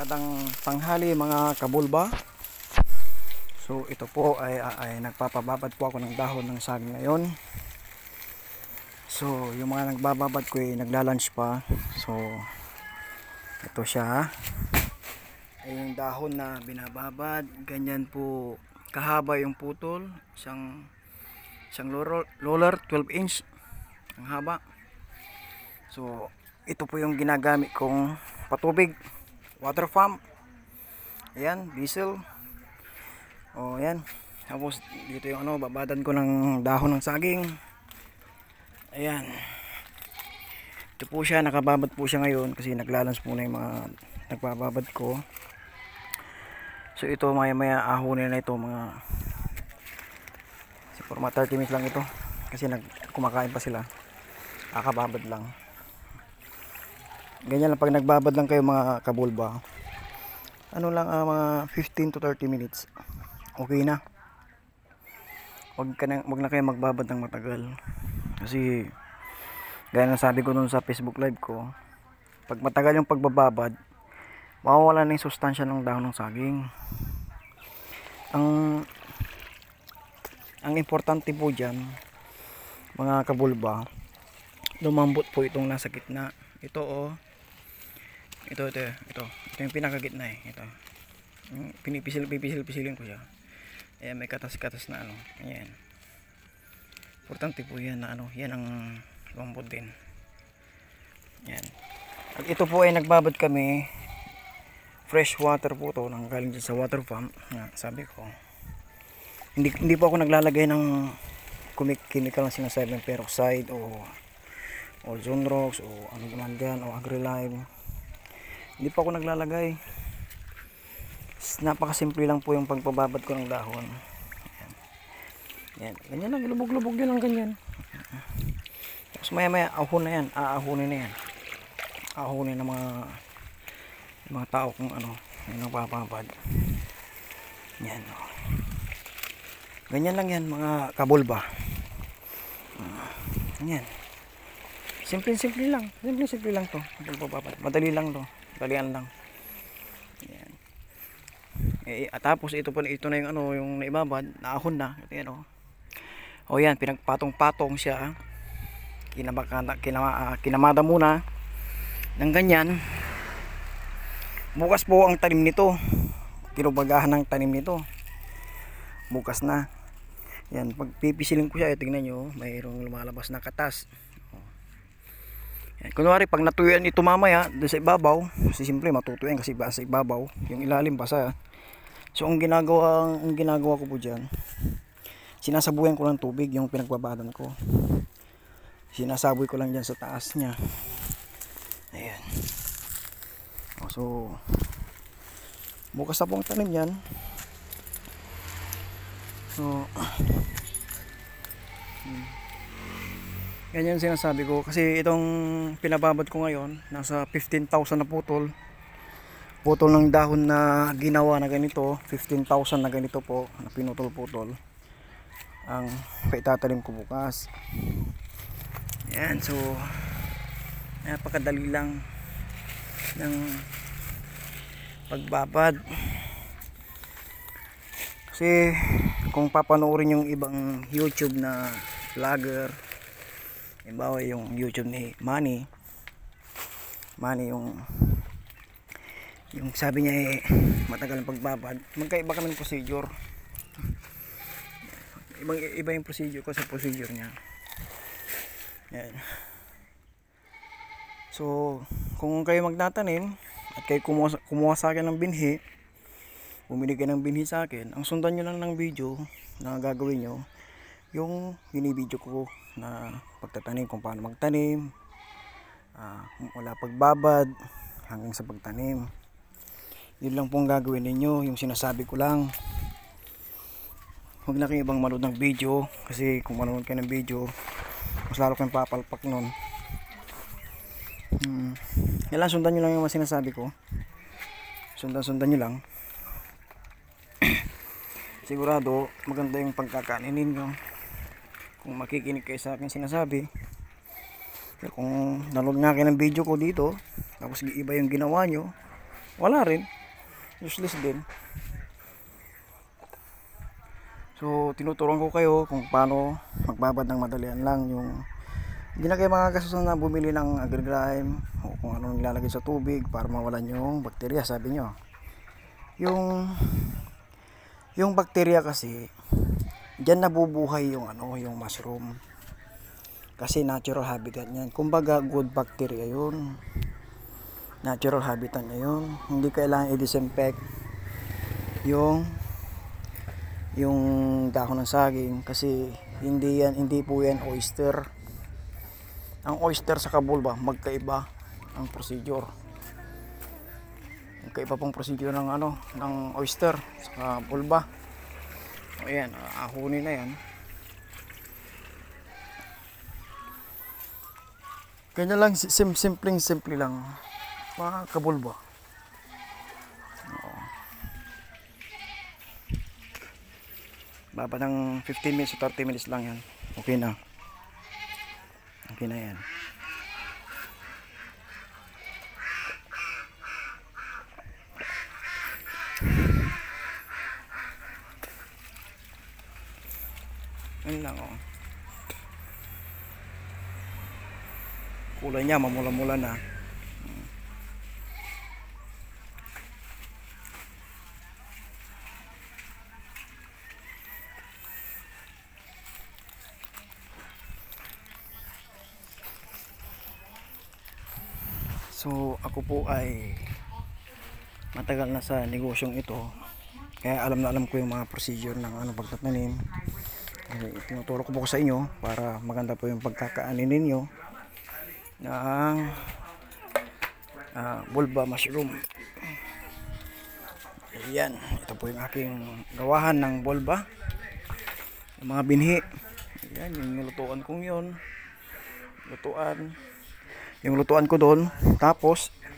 Magandang tanghali mga kabulba. So ito po ay nagpapababad po ako ng dahon ng saging ngayon. So yung mga nagbababad ko ay nagla-lunch pa. So ito siya. Ay yung dahon na binababad. Ganyan po kahaba yung putol. Isang roller 12 inch ang haba. So ito po yung ginagamit kong patubig, water pump. Ayan, diesel. O ayan. Tapos dito yung babadan ko ng dahon ng saging. Ayan. Ito po siya, nakababad po siya ngayon kasi naglalans muna yung mga nagbababad ko. So ito maya ahunin na ito mga siguro mga 30 minutes lang ito kasi kumakain pa sila. Kakababad lang. Ganyan lang pag nagbabad lang kayo mga kabulba. Ano lang mga 15 to 30 minutes. Okay na. Wag na kayo magbabad ng matagal. Kasi gaya ng sabi ko dun sa Facebook live ko, pag matagal yung pagbababad, mawawala na yung sustansya ng dahon ng saging. Ang importante po dyan, mga kabulba, lumambot po itong nasa gitna. Ito ito yung pinakagitna ito. Pipisilin ko siya. Ayan, may katas-katas na ayan. Importante po yan na yan ang lumambot din. Yan. At ito po ay nagbabad kami fresh water po to nang galing dyan sa water pump. Sabi ko. Hindi po ako naglalagay ng chemical na sinasabi ng peroxide o Zonrox o ano naman dyan o Agri-Lime. Hindi po ako naglalagay. Napakasimple lang po yung pagpababad ko ng dahon. Yan. Ganyan lang, lubog-lubog yun ang ganyan. Tapos maya ahon na yan, aahunin na yan. Aahunin ng mga tao kung yung nagpapabad. Yan. Ganyan lang yan mga kabulba. Yan. Simple lang. Simple lang to. Madali lang to. Dalian lang. Yan. Tapos ito na yung yung naibabad, naahon na. Ito yan O yan, pinagpatong-patong siya. Kinamada muna ng ganyan. Bukas po ang tanim nito. Kinubagahan ng tanim nito. Bukas na. Yan, pag pipisilin ko siya, tingnan nyo, mayroong lumalabas na katas. Yan. Kunwari, pag natuyuan ito mamaya, doon sa ibabaw, kasi siyempre matutuyuan kasi ba sa ibabaw, yung ilalim basa. So, ang ginagawa ko po dyan, sinasabuyan ko ng tubig yung pinagbabadan ko. Sinasaboy ko lang dyan sa taas niya. Ayan. So, bukas na po ang tanim yan. So, ganyan sinasabi ko kasi itong pinababad ko ngayon nasa 15,000 na putol ng dahon na ginawa na ganito. 15,000 na ganito po na pinutol-putol ang paitatanim ko bukas. Yan, so napakadali lang ng pagbabad kasi kung papanoorin yung ibang YouTube na vlogger, halimbawa yung YouTube ni Manny yung sabi niya matagal ang pagbabad. Magkaiba kami ng procedure. Iba yung procedure ko sa procedure niya. Yan. So kung kayo magtatanim at kayo kumuha sa akin ng binhi, bumili kayo ng binhi sa akin, ang sundan nyo lang ng video na gagawin nyo yung binibideo ko na pagtatanim, kung paano magtanim, mula pagbabad hanggang sa pagtanim. Yun lang pong gagawin ninyo, yung sinasabi ko lang. Huwag na kayong ibang manood ng video kasi kung manood kayo ng video, mas lalo kayong papalpak nun. Yan lang, sundan nyo lang yung sinasabi ko. Sundan nyo lang. Sigurado maganda yung pagkakanin ninyo kung makikinig kayo sa akin sinasabi. Pero kung nanood nga kayo ng video ko dito tapos iba yung ginawa nyo, wala rin, useless din. So tinuturuan ko kayo kung paano magbabad ng madalian lang. Yung hindi na kayo makagastusan na bumili ng Agriglyme o kung anong nilalagay sa tubig para mawalan yung bakterya. Sabi nyo, yung bakterya kasi diyan nabubuhay yung yung mushroom, kasi natural habitat niyan. Kumbaga good bacteria yun, natural habitat niya yun. Hindi kailangan i-disinfect yung dahon ng saging, kasi hindi po yan oyster. Ang oyster sa kabulba magkaiba ang procedure. Magkaiba pong procedure ng ng oyster sa bulba. Ayan, ahunin na yan. Kanya lang, simple lang mga kabulba. Baba ng 15 minutes o 30 minutes lang yan. Okay na. Okay na yan. Yun lang kulay niya mamula-mula na. So ako po ay matagal na sa negosyong ito, kaya alam na alam ko yung mga procedure ng pagtatanim. Tinuturo ko po sa inyo para maganda po yung pagkakaanin ninyo ng bulba mushroom. Ayan, ito po yung aking gawahan ng bulba, yung mga binhi. Ayan, yung nilutuan kong yun, yung lutuan ko doon. Tapos